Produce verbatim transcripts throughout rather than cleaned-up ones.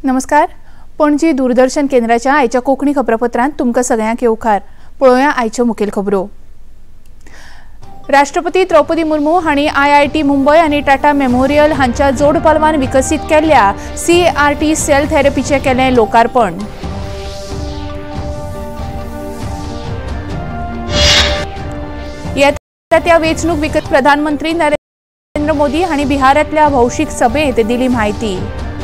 नमस्कार. पणजी दूरदर्शन केंद्राच्या आयच्या कोंकणी खबरापत्रांत तुमकां सगळ्यांक येवकार. पळोवया आयच्यो मुखेल खबरो. राष्ट्रपती द्रौपदी मुर्मू हांणी आय आय टी मुंबय आनी टाटा मेमोरियल हांच्या जोड पालवान विकसीत केल्ल्या C A R T cell थेरपीचें केलें लोकार्पण. येता त्या वेंचणूक विकत प्रधानमंत्री नरेंद्र मोदी हांणी बिहारांतल्या भौशीक सभेत दिली म्हायती.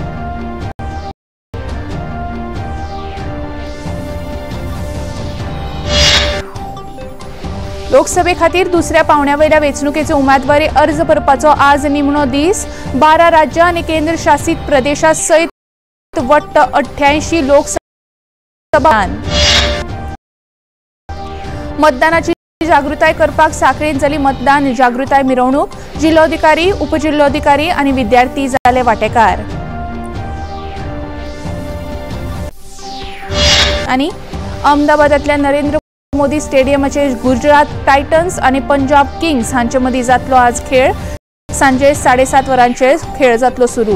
लोकसभे खातीर दुसऱ्या पावंड्या वयल्या वेंचणुकेचो उमेदवारी अर्ज भरपाचो आज निमणो दीस. बारा राज्यां आनी केंद्र शासीत प्रदेशां सयत वट्ट अठ्ठ्याऐंशी लोकसभा. मतदानाची जागृताय करपाक सांखळेंत जाली मतदान जागृताय मिरवणूक. जिल्लोधिकारी, उपजिल्लोधिकारी आनी विद्यार्थी जाले वांटेकार. आनी अहमदाबादांतल्या नरेंद्र मोदी स्टेडियमाचे गुजरात टायटन्स आनी पंजाब किंग्स हांचे मदीं जातलो आज खेळ. सांजे साडे सात वरांचेर खेळ जातलो सुरू.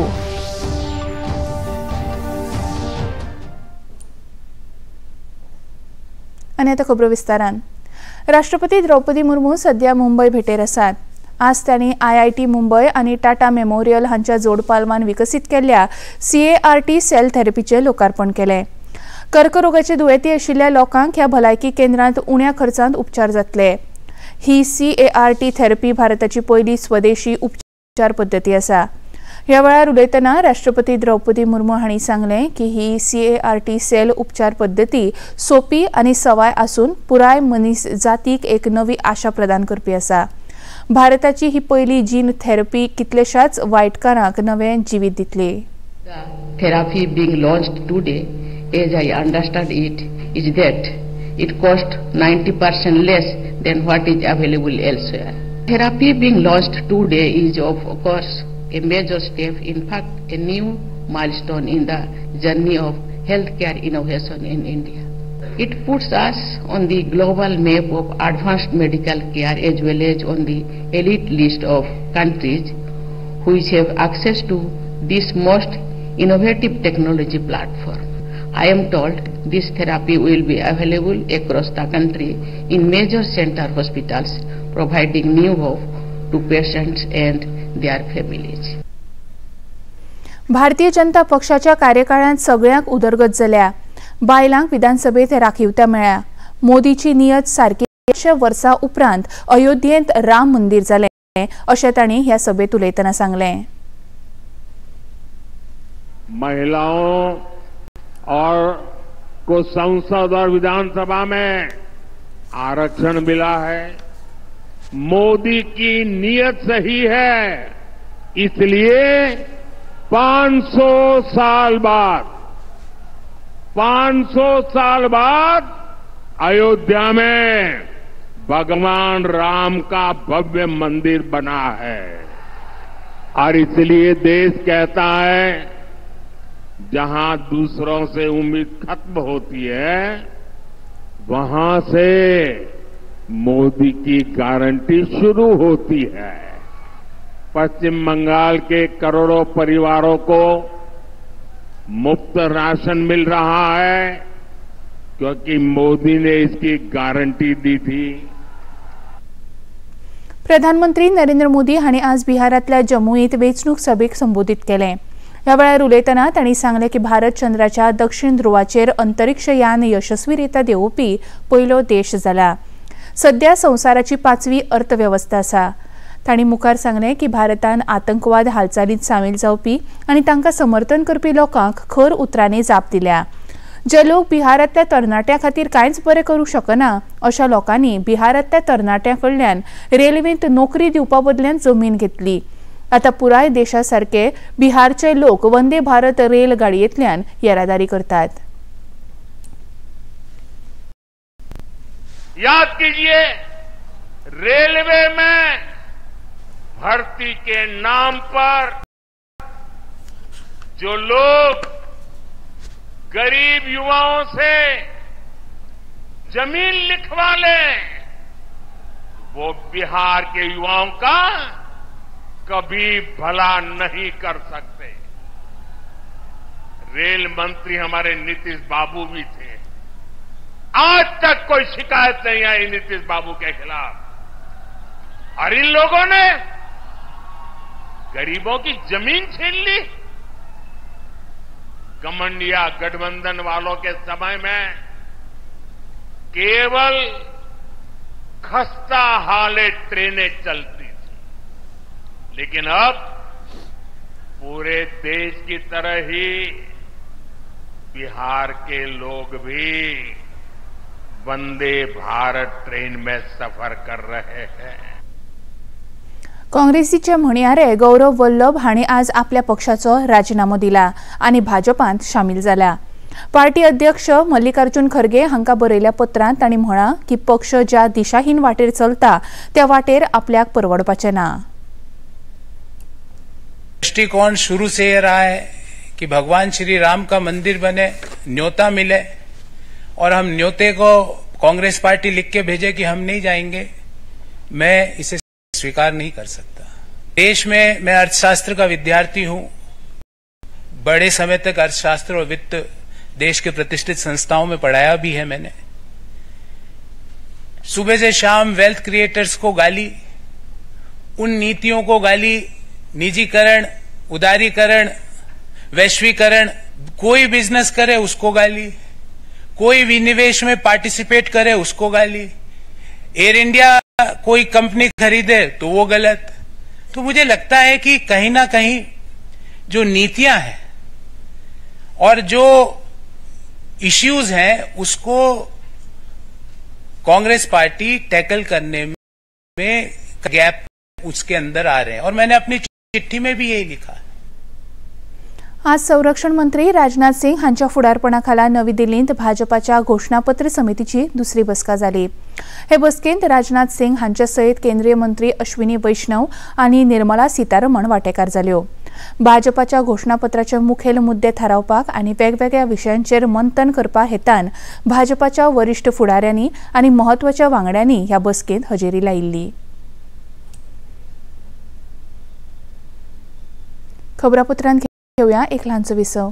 आनी आतां खबरो विस्तारान. राष्ट्रपती द्रौपदी मुर्मू सध्या मुंबय भेटेर आसात. आज तांणी आय आय टी मुंबय आनी टाटा मेमोरियल हांच्या जोड पालवान विकसीत केल्ल्या C A R T cell थेरपीचें लोकार्पण केलें. कर्करोगाचे दुयेंती आशिल्ल्या लोकांक ह्या भलायकी केंद्रांत उण्या खर्चांत उपचार जातले. ही C A R T therapy भारताची पयली स्वदेशी उपचार पद्दती आसा. ह्या वेळार उलयतना राष्ट्रपती द्रौपदी मुर्मू हांणी सांगलें की ही C A R T cell उपचार पद्दती सोपी आनी सवाय आसून पुराय मनीस जातीक एक नवी आशा प्रदान करपी आसा. भारताची ही पयली जीन थेरपी कितलेशाच वायटकारांक नवें जिवीत दितली. Therapy being launched today, as I understand it, is that it cost ninety percent less than what is available elsewhere. Therapy being launched today is of course a major step, in fact a new milestone in the journey of healthcare innovation in India. It puts us on the global map of advanced medical care as well as on the elite list of countries which have access to this most innovative technology platform. I am told this therapy will be available across the country in major center hospitals, providing new hope to patients and their families. Bharatiya Janata पक्षाच्या कार्यकाळांत सगळ्यांक उदरगत जाल्या. बायलांक विधानसभेत राखीवता मेळ्ळ्या. मोदीची नियत सारकी वर्सां उपरांत अयोध्येंत राम मंदिर जालें अशें तांणी ह्या सभेत उलयतना सांगलें. महिलाओं और को संसद और विधानसभा में आरक्षण मिला है. मोदी की नीयत सही है, इसलिए पाँच सौ साल बाद पाँच सौ साल बाद अयोध्या में भगवान राम का भव्य मंदिर बना है. और इसलिए देश कहता है जहां दूसरों से उम्मीद खत्म होती है वहां से मोदी की गारंटी शुरू होती है. पश्चिम बंगाल के करोड़ों परिवारों को मुफ्त राशन मिल रहा है क्योंकि मोदी ने इसकी गारंटी दी थी. प्रधानमंत्री नरेंद्र मोदी हांणी आज बिहारांतल्या जम्मूईत वेंचणूक सभेक संबोधीत केलें. ह्या वेळार उलयतना तांणी सांगलें की भारत चंद्राच्या दक्षिण ध्रुवाचेर अंतरीक्ष यान यशस्वीरित्या देंवोवपी पयलो देश जाला. सध्या संवसाराची पांचवी अर्थवेवस्था आसा. तांणी मुखार सांगलें की भारतान आतंकवाद हालचालींत सामील जावपी आनी तांकां समर्थन करपी लोकांक खर उतरांनी जाप दिल्या. जे लोक बिहारांतल्या तरणाट्यां खातीर कांयच बरें करूंक शकना अशा लोकांनी बिहारांतल्या तरणाट्यां कडल्यान रेल्वेंत नोकरी दिवपा बदल्यान जमीन घेतली. आता पुराय देशासारखे बिहारचे लोक वंदे भारत रेल गाडयेंतल्यान येरादारी करतात. याद कीजिए, रेलवे में भर्ती के नाम पर जो लोग गरीब युवाओं से जमीन लिखवा लें वो बिहार के युवाओं का कभी भला नहीं कर सकते। रेल मंत्री हमारे नीतीश बाबू भी थे। आज तक कोई शिकायत नहीं आई नीतीश बाबू के खिलाफ। और इन लोगों ने गरीबों की जमीन छीन ली। घमंडिया गठबंधन वालों के समय में केवल खस्ता हाले ट्रेनें चलती थी, लेकिन अब पूरे देश की तरह ही बिहार के लोग भी वंदे भारत ट्रेन में सफर कर रहे हैं। काँग्रेसीच्या म्हणयारे गौरव वल्लभ हांणी आज आपल्या पक्षाचो राजीनामो दिला आनी भाजपांत शामील जाला। पार्टी अध्यक्ष मल्लिकार्जुन खरगे हांका बरयल्या पत्रांत तांणी म्हळां की पक्ष ज्या दिशाहीन वाटेर चलता त्या वाटेर आपल्याक परवडपाचें ना। दृष्टिकोण शुरू से ये रहा है कि भगवान श्री राम का मंदिर बने, न्योता मिले, और हम न्योते को कांग्रेस पार्टी लिख के भेजे कि हम नहीं जाएंगे। मैं इसे स्वीकार नहीं कर सकता। देश में मैं अर्थशास्त्र का विद्यार्थी हूं। बड़े समय तक अर्थशास्त्र और वित्त देश के प्रतिष्ठित संस्थाओं में पढ़ाया भी है मैंने। सुबह से शाम वेल्थ क्रिएटर्स को गाली, उन नीतियों को गाली, निजीकरण, उदारीकरण, वैश्वीकरण, कोई बिजनेस करे उसको गाली, कोई विनिवेश में पार्टिसिपेट करे उसको गाली, एयर इंडिया कोई कंपनी खरीदे तो वो गलत। तो मुझे लगता है कि कहीं ना कहीं जो नीतियां हैं और जो इश्यूज हैं उसको कांग्रेस पार्टी टैकल करने में गैप उसके अंदर आ रहे हैं, और मैंने अपनी चिट्ठी में भी यही लिखा। आज संरक्षण मंत्री राजनाथ सिंह हांच्या फुडारपणाखाला नवी दिल्लीत भाजपाच्या घोषणापत्र समितीची दुसरी बसका जाली। हे बसकेंत राजनाथ सिंह हांचे सयत केंद्रीय मंत्री अश्विनी वैष्णव आनी निर्मला सीतारमण वांटेकार जाल्यो। भाजपाच्या घोषणापत्राचे मुखेल मुद्दे थारावपाक आनी वेगवेगळ्या विशयांचेर मंथन करपा हेतान भाजपाच्या वरिष्ठ फुडाऱ्यांनी आनी महत्वाच्या वांगड्यांनी ह्या बसकेंत हजेरी लायिल्ली। खबरापत्रांत घेऊया एक लहानसो विसव।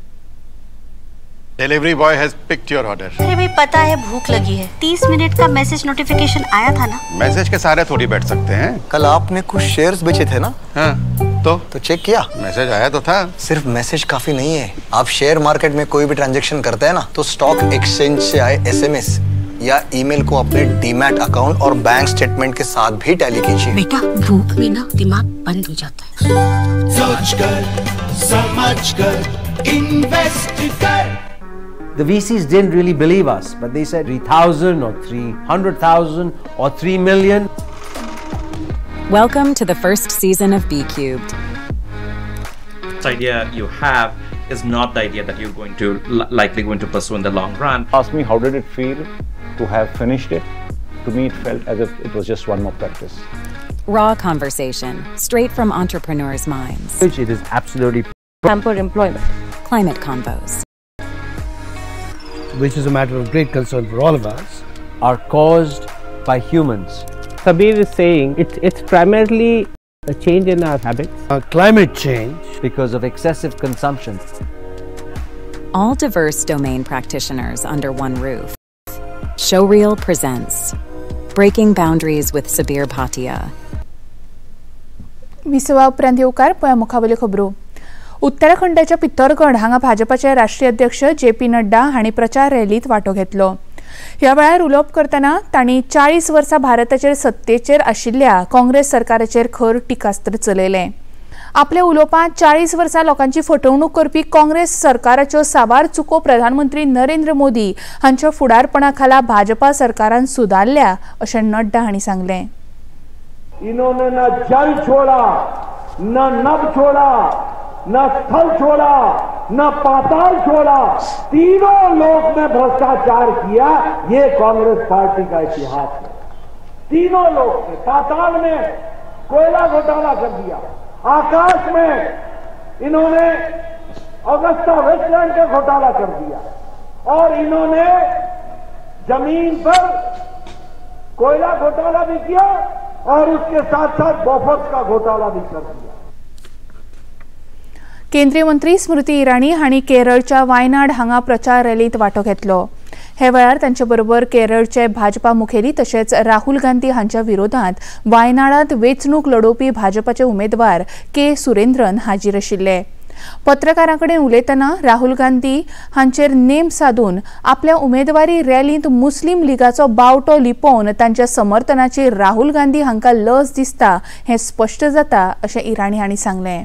Delivery boy has picked your order. अरे भाई पता है भूख लगी है। तीस मिनट का मैसेज नोटिफिकेशन आया था ना। मैसेज के सारे थोड़ी बैठ सकते हैं। कल आपने कुछ शेयर्स बेचे थे ना? हाँ, तो तो चेक किया? मैसेज आया तो था। सिर्फ मैसेज काफी नहीं है। आप शेयर मार्केट में कोई भी ट्रांजैक्शन करते हैं ना, तो स्टॉक एक्सचेंज से आए एसएमएस या ईमेल को अपने डीमैट अकाउंट और बैंक स्टेटमेंट के साथ भी टैली कीजिए। बेटा भूख में ना दिमाग बंद हो जाता है। सोच कर, समझ कर, इन्वेस्ट कर। The V Cs didn't really believe us, but they said three thousand or three hundred thousand or three million. Welcome to the first season of B Cubed. This idea you have is not the idea that you're going to likely going to pursue in the long run. Ask me how did it feel to have finished it? To me it felt as if it was just one more practice. Raw conversation, straight from entrepreneurs' minds. Which it is absolutely hamper employment. Climate convos, which is a matter of great concern for all of us, are caused by humans. Sabir is saying it's, it's primarily a change in our habits. Uh, climate change. Because of excessive consumption. All diverse domain practitioners under one roof. Showreel presents Breaking Boundaries with Sabir Bhatia. विसवा उपरांत येवकार पळया मुखावेल्यो खबरो। उत्तराखंडाच्या पित्तौरगड हांगा भाजपाचे राष्ट्रीय अध्यक्ष J P Nadda हांणी प्रचार रॅलीत वांटो घेतलो। ह्या वेळार उलोवप करतना तांणी चाळीस वर्सां भारताचेर सत्तेचेर आशिल्ल्या काँग्रेस सरकाराचेर खर टिकास्त्र चलयलें। आपल्या उलोवपांत चाळीस वर्सां लोकांची फटवणूक करपी काँग्रेस सरकाराच्यो साबार चुको प्रधानमंत्री नरेंद्र मोदी हांच्या फुडारपणाखाला भाजपा सरकारान सुदारल्या अशें नड्डा हांणी सांगलें। इन्होंने न जल छोड़ा, न नभ छोड़ा, न स्थल छोड़ा, न पाताल छोड़ा, तीनों लोक में भ्रष्टाचार किया। ये कांग्रेस पार्टी का इतिहास है। तीनों लोक में, पाताल में कोयला घोटाला कर दिया, आकाश में इन्होंने अगस्ता वेस्टलैंड का घोटाला कर दिया, और इन्होंने जमीन पर कोयला घोटाला भी किया और उसके साथ साथ बोफर्स का घोटाला भी कर दिया। केंद्रीय मंत्री स्मृती इराणी हांणी केरळच्या वायनाड हांगा प्रचार रॅलीत वांटो घेतलो। हे वेळार तांचे बरोबर केरळचे भाजपा मुखेली तशेंच राहुल गांधी हांच्या विरोधात वायनाडात वेंचणूक लडोवपी भाजपाचे उमेदवार के सुरेंद्रन हाजीर आशिल्ले। पत्रकारांकडेन उलयतना राहुल गांधी हांचेर नेम साधून आपल्या उमेदवारी रॅलींत मुस्लीम लीगाचो बावटो लिपोवन तांच्या समर्थनाची राहुल गांधी हांकां लज दिसता हें स्पश्ट जाता अशें इराणी हांणी सांगलें।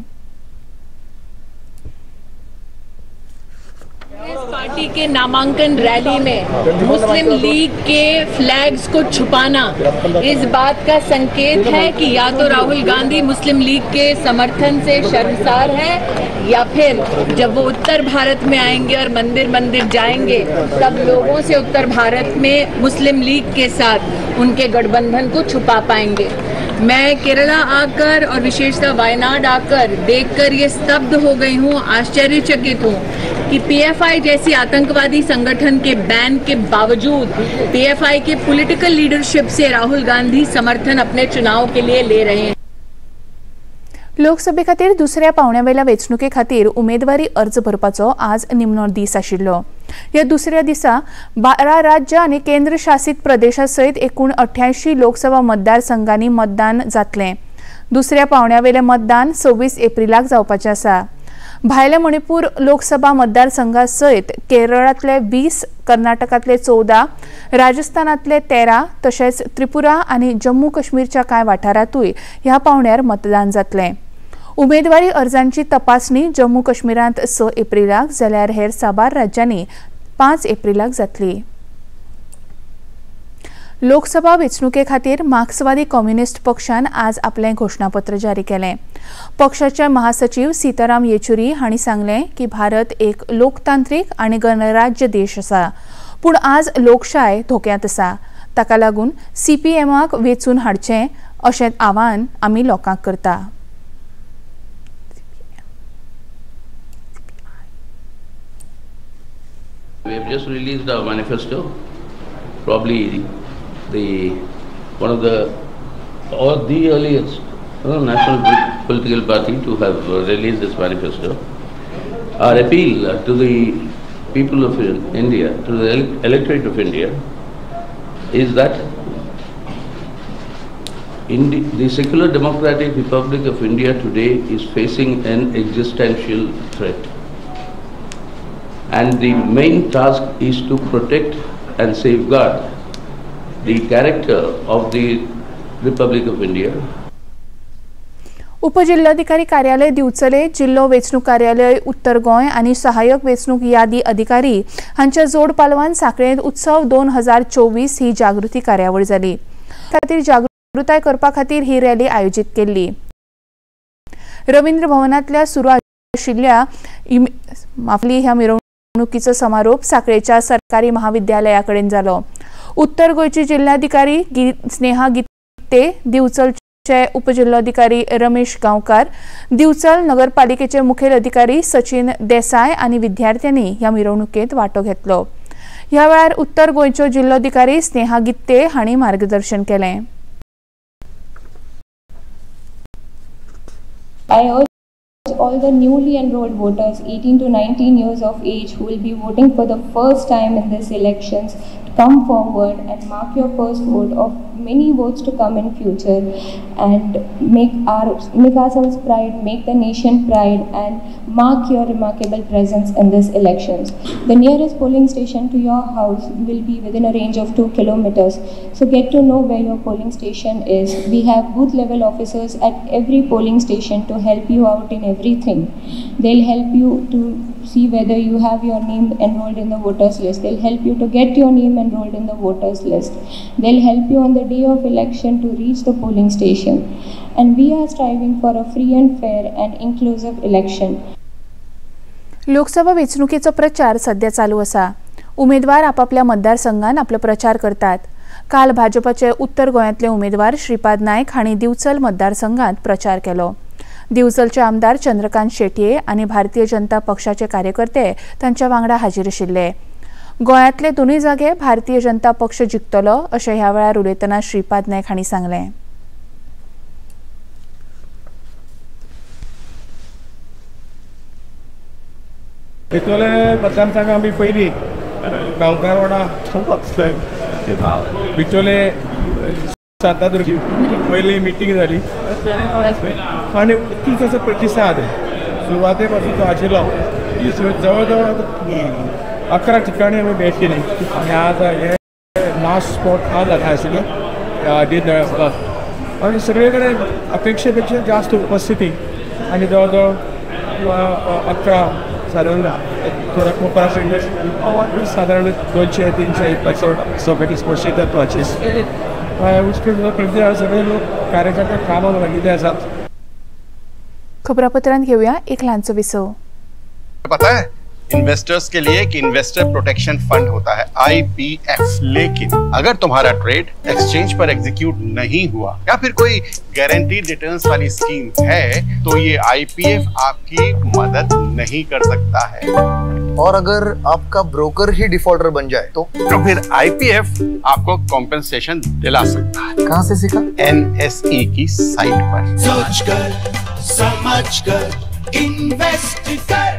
पार्टी के नामांकन रैली में मुस्लिम लीग के फ्लैग्स को छुपाना इस बात का संकेत है कि या तो राहुल गांधी मुस्लिम लीग के समर्थन से शर्मसार है या फिर जब वो उत्तर भारत में आएंगे और मंदिर मंदिर जाएंगे तब लोगों से उत्तर भारत में मुस्लिम लीग के साथ उनके गठबंधन को छुपा पाएंगे। मैं केरला आकर और विशेषतः वायनाड आकर देखकर ये स्तब्ध हो गई हूँ, आश्चर्यचकित हूँ कि पीएफआई जैसी आतंकवादी संगठन के बैन के बावजूद पीएफआई के पॉलिटिकल लीडरशिप से राहुल गांधी समर्थन अपने चुनाव के लिए ले रहे हैं। लोकसभे खातीर दुसऱ्या पावण्यावेल्या वेंचणुके खातीर उमेदवारी अर्ज भरपाचो आज निमणो दीस आशिल्लो। ह्या दुसऱ्या दिसा बारा राज्य आनी केंद्र शासित प्रदेशा सयत एकूण अठ्ठ्याऐंशी लोकसभा मतदारसंघांनी मतदान जातलें। दुसऱ्या पावण्यावेलें मतदान सव्वीस एप्रिलाक जावपाचें आसा। भायले मणिपूर लोकसभा मतदारसंघा सयत केरळांतले वीस, कर्नाटकांतले चौदा, राजस्थानांतले तेरा तशेंच त्रिपुरा आनी जम्मू काश्मीरच्या कांय वाठारांतूय ह्या पावण्यार मतदान जातलें। उमेदवारी अर्जांची तपासणी जम्मू काश्मीरांत स एप्रिलाक जाल्यार हेर साबार राज्यांनी पांच एप्रिलाक जातली। लोकसभा वेंचणुके खातीर मार्क्सवादी कम्युनिस्ट पक्षान आज आपलें घोशणापत्र जारी केलें। पक्षाचे महासचिव सीताराम येचुरी हांणी सांगलें की भारत एक लोकतांत्रीक आनी गणराज्य देश आसा, पूण आज लोकशाय धोक्यांत आसा। ताका लागून सीपीएमाक वेंचून हाडचें अशें आवाहन आमी लोकांक करता। We have just released our manifesto, probably the one of the or the earliest uh, national political party to have uh, released this manifesto. Our appeal uh, to the people of India, to the electorate of India, is that Indi the secular democratic Republic of India today is facing an existential threat. And the main task is to protect and safeguard the character of the Republic of India. उपजिल्हाधिकारी कार्यालय दिवचले, जिल्लो वेंचणूक कार्यालय उत्तर गोंय आनी सहाय्यक वेंचणूक यादी अधिकारी हांच्या जोड पालवान सांखळेंत उत्सव दोन हजार चोवीस ही जागृती कार्यावळ जाली। खातीर जागृताय करपा खातीर ही रॅली आयोजीत केल्ली। रवींद्र भवनांतल्या सुरू आशिल्ल्या माफली ह्या मिरवणुकीचो समारोप सांखळेच्या सरकारी महाविद्यालया कडेन जालो। उत्तर गोंयची जिल्हाधिकारी स्नेहा गित्ते, दिवचलचे उपजिल्हाधिकारी रमेश गांवकार, दिवचल नगरपालिकेचे मुखेल अधिकारी सचिन देसाय आनी विद्यार्थ्यांनी ह्या मिरवणुकेंत वांटो घेतलो। ह्या वेळार उत्तर गोंयच्यो जिल्हाधिकारी स्नेहा गित्ते हांणी मार्गदर्शन केलें। I urge all the newly enrolled voters eighteen to nineteen years of age who will be voting for the first time in these elections to come forward and mark your first vote of many votes to come in future and make our make ourselves pride, make the nation pride and mark your remarkable presence in these elections. The nearest polling station to your house will be within a range of two kilometers. So get to know where your polling station is. We have booth level officers at every polling station to help you out in everything. They'll help you to see whether you have your name enrolled in the voters list. They'll help you to get your name enrolled in the voters list. They'll help you on the day of election to reach the polling station. And we are striving for a free and fair and inclusive election. Lok Sabha वेंचणुकेचो प्रचार सध्या चालू आसा। उमेदवार आपापल्या मतदारसंघात आपलो प्रचार करतात। काल भाजपाचे उत्तर गोंयांतले उमेदवार श्रीपाद नायक हांणी दिवचल मतदारसंघात प्रचार केलो। दिवचलचे आमदार चंद्रकांत शेटये आनी भारतीय जनता पक्षाचे कार्यकर्ते तांच्या वांगडा हाजीर आशिल्ले। गोंयांतले दोनूय जागे भारतीय जनता पक्ष जिखतलो अशें ह्या वेळार उलयतना श्रीपाद नायक हांणी सांगलें। बिचोले मतदारसंघ आमी पयलीं गांवकार वाडा बिचोले शांतादुर्ग पयली मिटींग जाली आनी खूब असो प्रतिसाद सुरवाते पासून तो आशिल्लो जवळ जवळ अकरा ठिकाणी आमी भेट केली आनी आज हे लास्ट स्पॉट आज जाता आशिल्लो दीनदयाळ आनी सगळे कडेन अपेक्षे पेक्षा जास्त उपस्थिती आनी जवळ जवळ अकरा साधारण साधारण दोनशे तीनशे सोबेटी स्पोर्ट्स तत्वाचे सगळे लोक कार्यकर्ते कामावर लागिल्ले आसात. खबरापत्रांत घेऊया एक ल्हानचो विसव. पता है इन्वेस्टर्स के लिए एक इन्वेस्टर प्रोटेक्शन फंड होता है आई पी एफ, लेकिन अगर तुम्हारा ट्रेड एक्सचेंज पर एग्जीक्यूट नहीं हुआ या फिर कोई गारंटीड रिटर्न्स वाली स्कीम है तो ये आई पी एफ आपकी मदद नहीं कर सकता है. और अगर आपका ब्रोकर ही डिफॉल्टर बन जाए तो तो फिर आई पी एफ आपको कॉम्पेंसेशन दिला सकता है. कहाँ से सीखा? एन एस ई की साइट पर. सोच कर समझ कर इन्वेस्ट कर.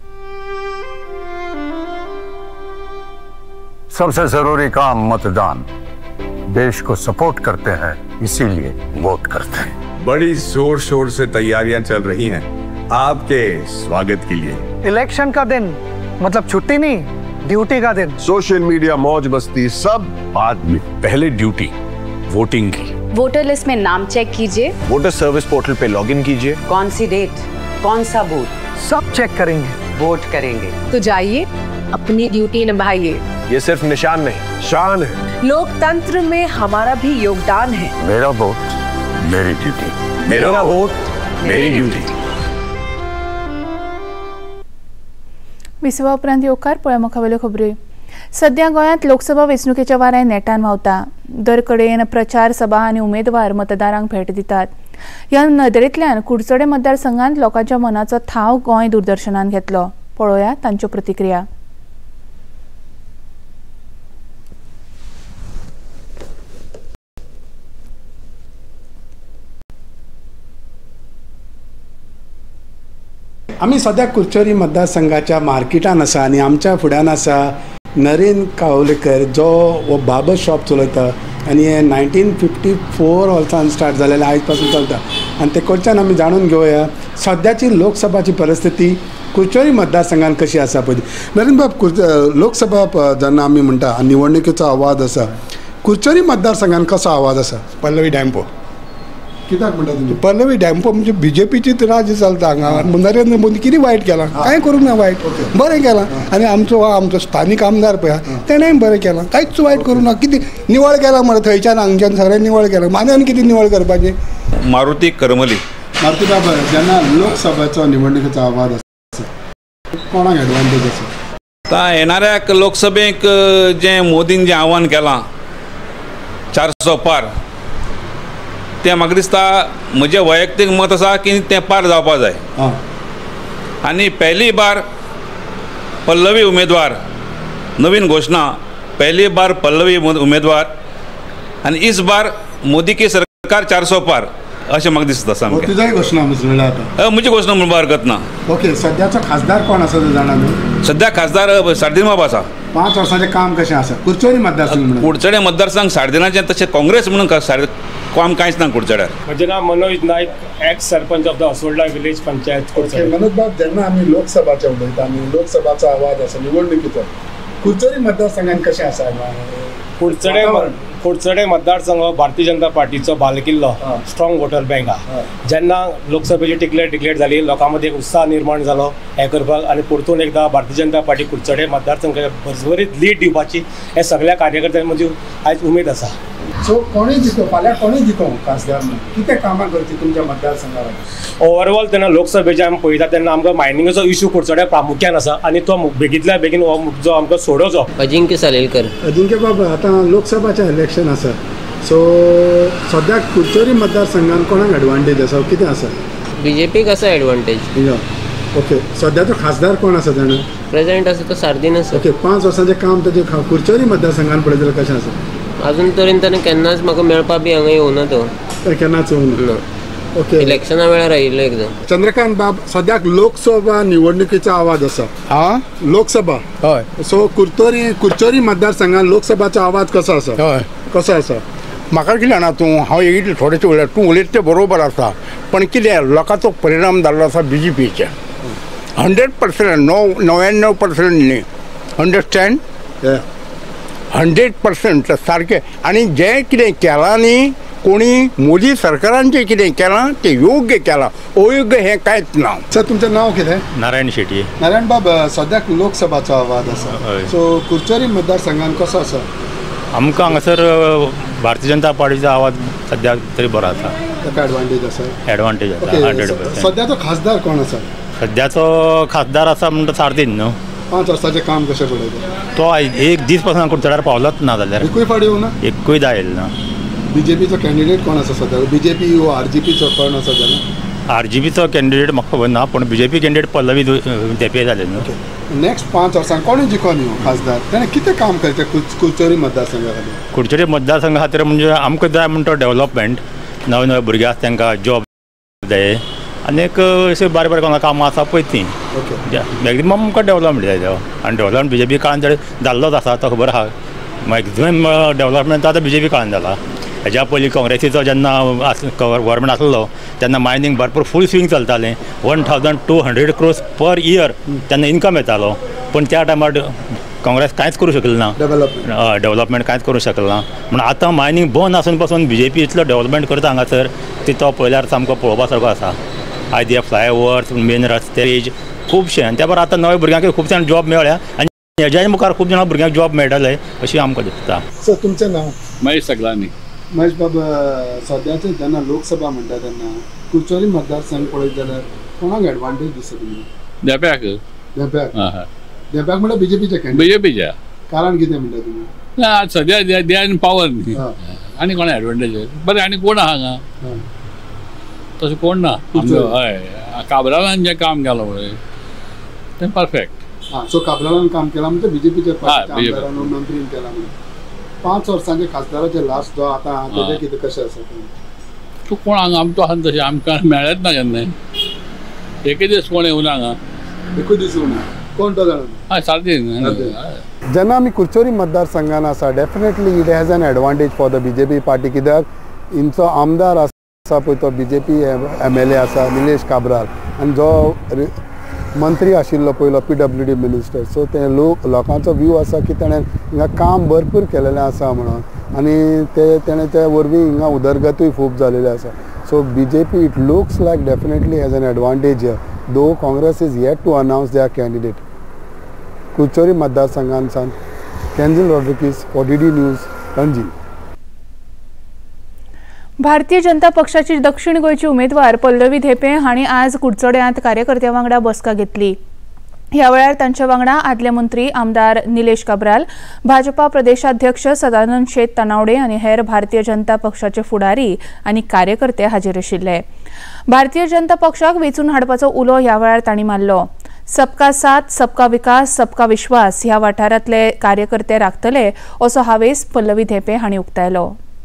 सबसे जरूरी काम मतदान. देश को सपोर्ट करते हैं, इसीलिए वोट करते हैं. बड़ी जोर शोर से तैयारियां चल रही हैं आपके स्वागत के लिए. इलेक्शन का दिन मतलब छुट्टी नहीं, ड्यूटी का दिन. सोशल मीडिया मौज मस्ती सब बाद में, पहले ड्यूटी वोटिंग की. वोटर लिस्ट में नाम चेक कीजिए, वोटर सर्विस पोर्टल पे लॉगिन कीजिए. कौन सी डेट, कौन सा बूथ, सब चेक करेंगे, वोट करेंगे. तो जाइए अपनी ड्यूटी निभाइए. ये सिर्फ निशान नहीं, शान है. लोकतंत्र में हमारा भी योगदान है. मेरा वोट मेरी ड्यूटी. मेरा वोट मेरी ड्यूटी. विसवा उपरांत येवकार पळय मुखावेल्यो खबरी. सध्या गोंयांत लोकसभा वेंचणुकेच्या वारें नेटान व्हांवता. दर कडेन प्रचार सभा आनी उमेदवार मतदारांक भेट दितात. ह्या नदरेंतल्यान कुडचडे मतदारसंघांत लोकांच्या मनाचो थाव गोंय दूरदर्शनान घेतलो. पळोवया तांच्यो प्रतिक्रिया. आमी सद्या कुडचोरी मतदारसंघाच्या मार्केटान आसा आनी आमच्या फुड्यान आसा नरेन कावलेकर जो हो बार्बर शॉप चलयता आनी हे नायन्टीन फिफ्टी फोर वर्सान स्टार्ट जालेले आयज पासून चलता आनी ते कडच्यान आमी जाणून घेवया सद्याची लोकसभाची परिस्थिती कुडचोरी मतदारसंघान कशी आसा पळय. नरेन बाब, कुर्च लोकसभा जेन्ना आमी म्हणटा निवडणुकीचो आवाज आसा, कुडचोरी मतदारसंघान कसो आवाज आसा? पल्लवी डॅम्पो. कित्याक म्हणटा तुमी? पल्लवी डॅम्पो म्हणजे बीजेपीची राज्य चलता हांगा. नरेंद्र मोदी कितें वायट केलां? कांय करूंक ना वायट, बरें केलां. आनी आमचो आमचो स्थानीक आमदार पळय तेणेंय बरें केलां, कांयच वायट करूंक ना. कितें निवळ केलां मरे, थंयच्यान हांगच्यान सगळें निवळ केलां. मानेन कितें निवळ करपाचें? मारुती करमली. मारुती बाबा, जेन्ना लोकसभेचो निवडणुकीचो आवाज आसा कोणाक एडवांटेज आसा? आतां येणाऱ्या लोकसभेक जें मोदीन जें आव्हान केलां चारसो पार, तें म्हाका दिसता म्हजें वैयक्तीक मत आसा की तें पार जावपा जाय. आनी पहली बार पल्लवी उमेदवार, नवीन घोषणा, पहली बार पल्लवी उमेदवार आनी इस बार मोदी की सरकार चारसो पार अशें म्हाका दिसता सामकें. तुजी घोषणा म्हणल्यार आतां? म्हजी घोषणा म्हणपाक हरकत ना. ओके, सद्याचो खासदार कोण आसा ते जाणा न्हू? सद्या खासदार सार्दिनबाब आसा. पांच वर्सांचें काम कशें आसा कुडचोरी मतदारसंघ? कुडचडे मतदारसंघ सार्दिनाचें तशें काँग्रेस म्हणून काम कांयच ना कुडचड्यार. म्हजें नांव Manoj Nayak, ex sarpanch of the Assolda village panchayat Kudchade. Manoj बाब, जेन्ना आमी लोकसभाचे उलयता आमी लोकसभाचो आवाज आसा निवडणुकीचो, कुडचोरी मतदारसंघान कशें आसा? कुडचडे कुडचडे मतदारसंघ हो भारतीय जनता पार्टीचो बालेकिल्लो स्ट्रॉंग वोटर बँक आहा. जेन्ना लोकसभेची टिकेट डिक्लेअर जाली, लोकां मदीं एक उत्साह निर्माण जालो हें करपाक आनी परतून एकदां भारतीय जनता पार्टी कुडचडे मतदारसंघाक भरभरीत लीड दिवपाची हे सगळ्या कार्यकर्त्यां मदीं आयज उमेद आसा. सो कोणूय जितो, फाल्यां कोणूय जितो खासदार, कितें कामां करची तुमच्या मतदारसंघाक? ओवरऑल तेन्ना लोकसभेचे आमी पळयता तेन्ना आमकां मायनिंगाचो इश्यू कुडचड्या प्रामुख्यान आसा आनी तो बेगींतल्या बेगीन हो जो आमकां सोडोवचो. अजिंक्य सालेलकर. अजिंक्य बाबा, आतां लोकसभाचें इलेक्शन आसा, सो सद्याक कुडचोरी मतदारसंघान कोणाक एडवांटेज आसा, कितें आसा? बीजेपीक आसा एडवांटेज. ओके, सद्याचो खासदार कोण आसा जाणा? प्रेझेंट आसा तो सार्दीन आसा. ओके, पांच वर्सांचें काम ताचें कुडचोरी मतदारसंघान पळयत जाल्यार कशें आसा? अजून तरेन ताणें केन्नाच म्हाका मेळपा बी हांगा येवना तो. केन्नाच येवना. ओके इलेक्शना वेळार आयिल्लो एकदम. चंद्रकांत बाब, सद्याक लोकसभा निवडणुकीचो आवाज आसा. हा लोकसभा हय. सो कुर्तोरी कुर्चोरी मतदारसंघात लोकसभाचो आवाज कसो आसा? हय. कसो आसा? म्हाका कितें जाणा तूं हांव एक थोडेशें उलयता, तूं उलयता तें बरोबर आसा, पण कितें लोकांचो परिणाम जाल्लो आसा बी जे पीचे हंड्रेड पर्संट णव णव्याण्णव पर्संट न्ही. अंडरस्टँड? हंड्रेड पर्संट सारकें. आनी जें कितें केलां न्ही कोणी मोदी सरकारान जें कितें केलां तें योग्य केलां, अयोग्य हें कांयच ना. सर तुमचें नांव कितें? नारायण शेट्टी. नारायण बाब, सद्याक लोकसभाचो आवाज आसा, सो कुर्चोरी मतदारसंघात कसो आसा? आमकां हांगासर भारतीय जनता पार्टीचो आवाज सद्याक तरी बरो आसा. ताका एडवांटेज आसा? एडवांटेज आसा हंड्रेड पर्संट. सद्याचो खासदार कोण आसा? सद्याचो खासदार आसा म्हणटा सारथीन न्हू. पांच वर्साचें काम कशें पळयता? तो एक दीस पासून कुर्चोड्यार पावलोच ना जाल्यार. एकूय फावटी येवना? एकूयदा येयलो ना. बीजेपीचो कॅन्डिडेट कोण आसा सद्या? बीजेपी वो आरजीपीचो कोण आसा जाल्यार? आरजीपीचो कॅन्डिडेट म्हाका खबर ना, पूण बीजेपी कॅन्डिडेट पल्लवी देपे जाले न्हू. नेक्स्ट पांच वर्सांक कोणी जिखोन येवं खासदार? ताणें कितें काम करचें कुर्चोरी मतदारसंघा खातीर? कुर्चोरी मतदारसंघा खातीर म्हणजे आमकां जाय म्हणटा डेव्हलपमेंट, नवे नवे भुरगे आसा तांकां जॉब जाय, आनी एक अशें बारीक बारीक कामां आसा पळय तीं मॅक्झिमम आमकां डेव्हलपमेंट जाय तें. आनी डेव्हलपमेंट बी जे पी काळान जाल्लोच आसा तो खबर आहा. मॅक्झिमम डेव्हलपमेंट आतां बी जे पी काळान जाला. हेज्या पयलीं काँग्रेसीचो जेन्ना गव्हर्मेंट आसलो तेन्ना मायनींग भरपूर फूल स्विंग चलतालें. One thousand two hundred crores per year तेन्ना इन्कम येतालो, पूण त्या टायमार काँग्रेस कांयच करूं शकलो ना. डेव्हलपमेंट कांयच करूं शकलो ना. म्हण आतां मायनींग बंद आसून पासून बी जे पी इतलो डेव्हलपमेंट करता हांगासर ती तो पळयल्यार सामको पळोवपा सारको आसा. आयज हे फ्लायओवर्स, मेन रस्ते खुबशे, आनी त्या भायर आतां नव्या भुरग्यांक खूब जाण जॉब मेळ्ळ्या आनी हेज्या मुखार खूब जाणां भुरग्यांक जॉब मेळटले अशें आमकां दिसता. सर तुमचें नांव? महेश सगलानी. महेश बाबा, सद्याचें जेन्ना लोकसभा म्हणटा तेन्ना कुर्चोरी मतदारसंघ पळयत जाल्यार कोणाक एडवांटेज दिसता तुमकां? देप्याक. देप्याक? देप्याक म्हणल्यार बीजेपीचे कॅन्डिडेट? बीजेपीच्या. कारण कितें म्हणटा तुमी? ना सद्या दे आनी पावर न्ही, आनी कोणा एडवांटेज बरें आनी कोण आहा हांगा? तशें कोण ना. हय, काबरालान जें काम केलां पळय तें परफेक्ट. हां, सो काबरालान काम केलां म्हणजे बीजेपीच्या आमदारान मंत्रीन केलां म्हणून. पांच वर्सांचे खासदाराचे लास्ट जो आतां तेजें कितें कशें आसा? तूं कोण हांगा आमचो आसा तशें आमकां मेळत ना केन्नाय. एकूय दीस कोण येवना हांगा. एकूय दीस येवना. कोण तो जाणा? हय सारकें. जेन्ना आमी कुर्चोरी मतदारसंघान आसा definitely it has an advantage for the BJP party, कित्याक हिंचो आमदार आसा पळय तो बीजेपी एम एल ए आसा निलेश काब्राल, आनी जो मंत्री आशिल्लो पयलो P W D minister. So ते लोक लोकांचो व्यू आसा की ताणें हिंगा काम भरपूर केलेलें आसा म्हणून, आनी ते तेणें त्या वरवीं हिंगा उदरगतूय खूब जालेली आसा. So B J P it looks like definitely has an advantage here, though Congress is yet to announce their candidate. Curchorem मतदारसंघान सान Kenzil Rodrigues for D D News, Panaji. Bharatiya Janata पक्षाची दक्षिण गोंयची उमेदवार पल्लवी धेपे हांणी आज कुडचड्यांत कार्यकर्त्यां वांगडा बसका घेतली. ह्या वेळार तांच्या वांगडा आदले मंत्री आमदार निलेश काब्राल, भाजपा प्रदेशाध्यक्ष सदानंद शेट तनावडे आनी हेर भारतीय जनता पक्षाचे फुडारी आनी कार्यकर्ते हाजीर आशिल्ले. भारतीय जनता पक्षाक वेंचून हाडपाचो उलो ह्या वेळार तांणी मारलो. सबका साथ, सबका विकास, सबका विश्वास ह्या वाठारांतले कार्यकर्ते राखतले असो हावेस पल्लवी धेपे हांणी उक्तायलो.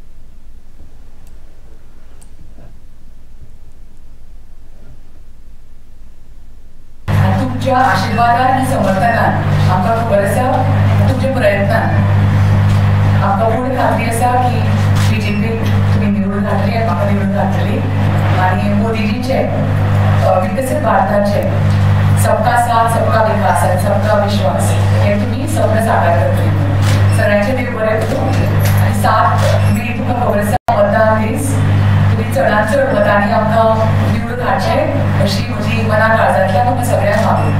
तुमच्या आशिर्वादान आनी समर्थनान आमकां खबर आसा तुमच्या प्रयत्नान आमकां पूर्ण खात्री आसा की बीजेपीक तुमी निवडून हाडटली आनी म्हाका निवडून हाडटली, आनी मोदीजीचे विकसीत भारताचे सबका साथ, सबका विकास आनी सबका विश्वास हे तुमी सगळें साकार करतली. सगळ्यांचे देव बरें करूं. आनी सात मे तुमकां खबर आसा मतदान दीस तुमी चडांत चड मतांनी आमकां निवडून हाडचें अशी म्हजी मना काळजांतल्यान तुमकां सगळ्यांक मागून.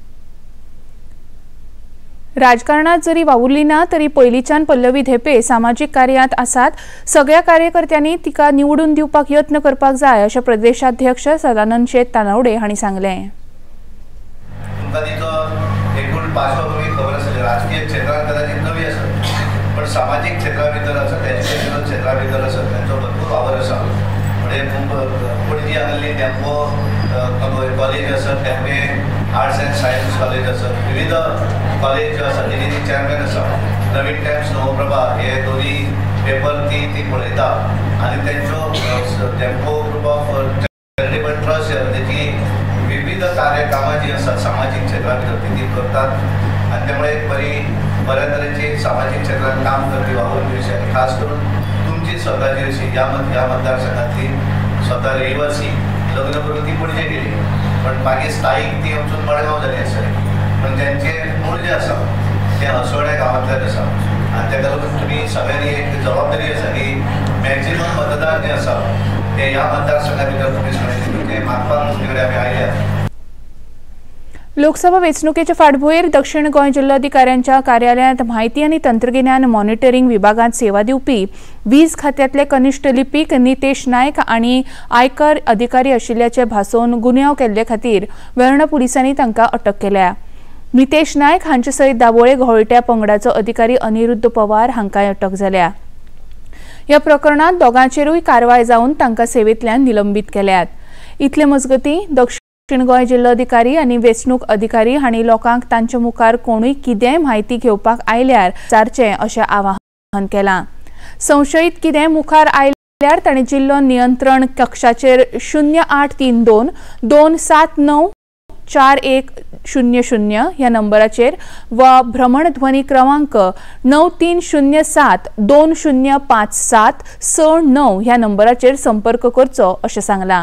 राजकारणात जरी वावुरली ना तरी पयलींच्यान पल्लवी धेपे सामाजीक कार्यांत आसात. सगळ्या कार्यकर्त्यांनी तिका निवडून दिवपाक यत्न करपाक जाय अशें प्रदेशाध्यक्ष सदानंद शेट तानावडे हांणी सांगलें. तुमकां तिचो एकूण पार्श्वभूमी खबर आसली. राजकीय क्षेत्रांत कदाचित नवी आसा, पण सामाजीक क्षेत्रा भितर आसत, एज्युकेशनल क्षेत्रा भितर आसत, तांचो भरपूर वावर आसा. म्हणजे पणजी आहली डेम्पो कॉलेज आसत, M A arts and science college आसत, विविध कॉलेज ज्यो आसा तेजी ती चॅरमॅन आसा. नवीन टायम्स, नवप्रभा हे दोन्ही पेपर ती ती पळयता. आनी तेंचो Dempo group of charitable trust तेची विविध कार्यक्रमां जी आसात सामाजीक क्षेत्रा भितर ती करतात आनी त्यामुळे एक बरी बऱ्या तरेची सामाजीक क्षेत्रात काम करपी वावूरपी अशी आनी खास करून तुमची स्वताची अशी ह्या मत ह्या मतदारसंघातली स्वता रहिवासी लग्न करून ती पणजे गेली पण मागीर स्थायीक ती वचून मडगांव जाली आसतली पण त्यांचे मूळ जे आसा ते हसोड्या गांवांतल्यान आसा आनी ताका लागून तुमी सगळ्यांनी एक जबाबदारी आसा की मॅक्झिमम मतदार जे आसा ते ह्या मतदारसंघा भितर तुमी सगळे ते मागपाक तुमचे कडेन आमी आयल्यात. लोकसभा वेंचणुकेच्या फाटभुंयेर दक्षिण गोंय जिल्लोधिकाऱ्यांच्या कार्यालयांत म्हायती आनी तंत्रगिन्यान मॉनिटरींग विभागांत सेवा दिवपी वीज खात्यांतले कनिश्ठ लिपीक नितेश नायक आनी आयकर अधिकारी आशिल्ल्याचे भासोवन गुन्यांव केल्ले खातीर वेर्णा पुलिसांनी तांकां अटक केल्या. नितेश नायक हांचे सयत दाबोळे घोळट्या पंगडाचो अधिकारी अनिरुद्ध पवार हांकांय अटक जाल्या. ह्या प्रकरणांत दोगांचेरूय कारवाय जावन तांकां सेवेंतल्यान निलंबीत केल्यात. इतले मजगतीं दक्षिण गोंय जिल्लोधिकारी आनी वेंचणूक अधिकारी हांणी लोकांक तांचे मुखार कोणूय कितेंय म्हायती घेवपाक आयल्यार विचारचें अशें आवाहन केलां. संशयीत कितेंय मुखार आयल्यार तांणी जिल्लो नियंत्रण कक्षाचेर शुन्य आठ तीन दोन दोन सात णव चार एक शून्य शून्य ह्या नंबराचेर वा भ्रमणध्वनी क्रमांक णव तीन शून्य सात दोन शून्य पांच सात स णव ह्या नंबराचेर संपर्क करचो अशें सांगलां.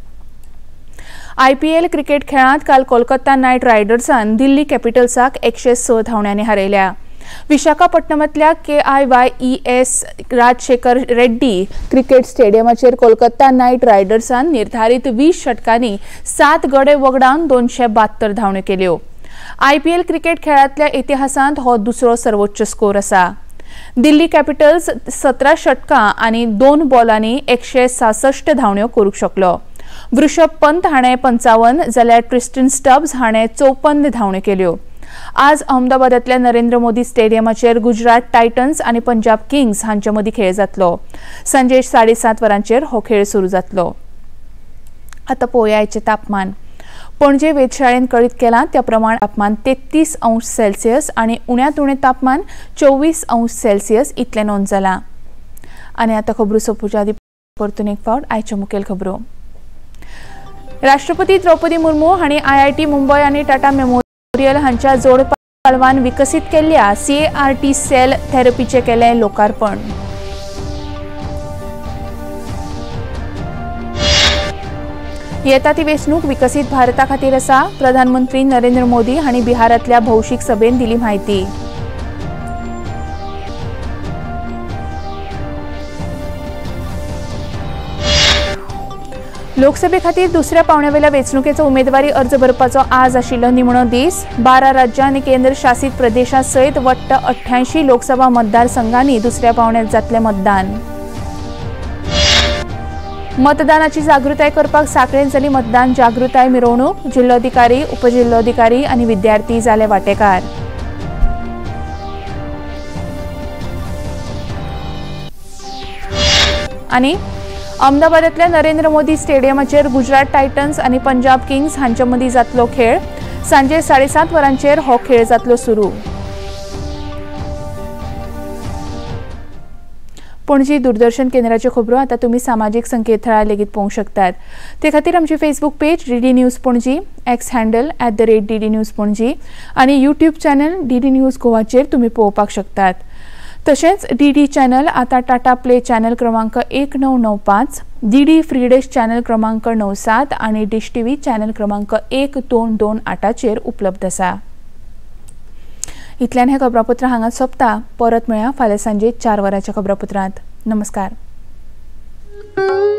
आयपीएल क्रिकेट खेळांत काल कोलकाता नायट रायडर्सान दिल्ली कॅपिटल्साक एकशे स धांवड्यांनी हारयल्या. विशाखापट्टणमांतल्या K I Y E S Rajasekhara Reddy cricket स्टेडियमाचेर कोलकाता नायट रायडर्सान निर्धारीत वीस षटकांनी सात गडे वगडावन दोनशे बात्तर धांवड्यो केल्यो. आयपीएल क्रिकेट खेळांतल्या इतिहासांत हो दुसरो सर्वोच्च स्कोर आसा. दिल्ली कॅपिटल्स सतरा षटकां आनी दोन बॉलांनी एकशे सासष्ट धांवड्यो करूंक शकलो. वृषभ पंत हाणें पंचावन्न जाल्यार ट्रिस्टन स्टब्स हाणें चौपन्न धांवड्यो केल्यो. आज अहमदाबादांतल्या नरेंद्र मोदी स्टेडियमाचेर गुजरात टायटन्स आनी पंजाब किंग्स हांचे मदीं खेळ जातलो. सांजे साडे सात वरांचेर हो खेळ सुरू जातलो. आतां पळोवया आयचें तापमान. पणजे वेधशाळेन कळीत केलां त्या प्रमाण तापमान तेत्तीस अंश सेल्सियस आनी उण्यांत उणें तापमान चोवीस अंश सेल्सियस इतलें नोंद जालां. आनी आतां खबरो सोंपूच्या आदीं परतून एक फावट आयच्यो मुखेल खबरो. राष्ट्रपती द्रौपदी मुर्मू हांणी आय आय टी मुंबय आनी टाटा मेमोरियल हांच्या जोड पालवान विकसीत केल्ल्या C A R T cell थेरपीचें केलें लोकार्पण. येता ती वेंचणूक विकसीत भारता खातीर आसा. प्रधानमंत्री नरेंद्र मोदी हांणी बिहारांतल्या भौशीक सभेत दिली म्हायती. लोकसभे खातीर दुसऱ्या पावण्यावेल्या वेंचणुकेचो उमेदवारी अर्ज भरपाचो आज आशिल्लो निमणो दीस. बारा राज्यां आनी केंद्र शासीत प्रदेशां सयत वट्ट अठ्ठ्याऐंशी लोकसभा मतदारसंघांनी दुसऱ्या पावण्यात जातलें मतदान. मतदानाची जागृताय करपाक सांखळेंत जाली मतदान जागृताय मिरवणूक. जिल्लोधिकारी, उपजिल्लोधिकारी आनी विद्यार्थी जाले वांटेकार. आनी अहमदाबादांतल्या नरेंद्र मोदी स्टेडियमाचेर गुजरात टायटन्स आनी पंजाब किंग्स हांचे मदीं जातलो खेळ. सांजे साडे सात वरांचेर हो खेळ जातलो सुरू. पणजी दूरदर्शन केंद्राच्यो खबरो आतां तुमी सामाजीक संकेतथळार लेगीत पळोवंक शकतात. ते खातीर आमची Facebook page DD News Panaji, X handle at the rate DD News Panaji आनी यूट्यूब चॅनल डीडी न्यूज गोवाचेर तुमी पळोवपाक शकतात. तशेंच डीडी चॅनल आता टाटा प्ले चॅनल क्रमांक एक णव णव पांच, डीडी फ्री डिश चॅनल क्रमांक णव सात आनी डिश टीव्ही चॅनल क्रमांक एक दोन दोन आठाचेर उपलब्ध आसा. इतल्यान हें खबरापत्र हांगा सोंपता. परत मेळया फाल्यां सांजे चार वरांच्या खबरापत्रांत. नमस्कार.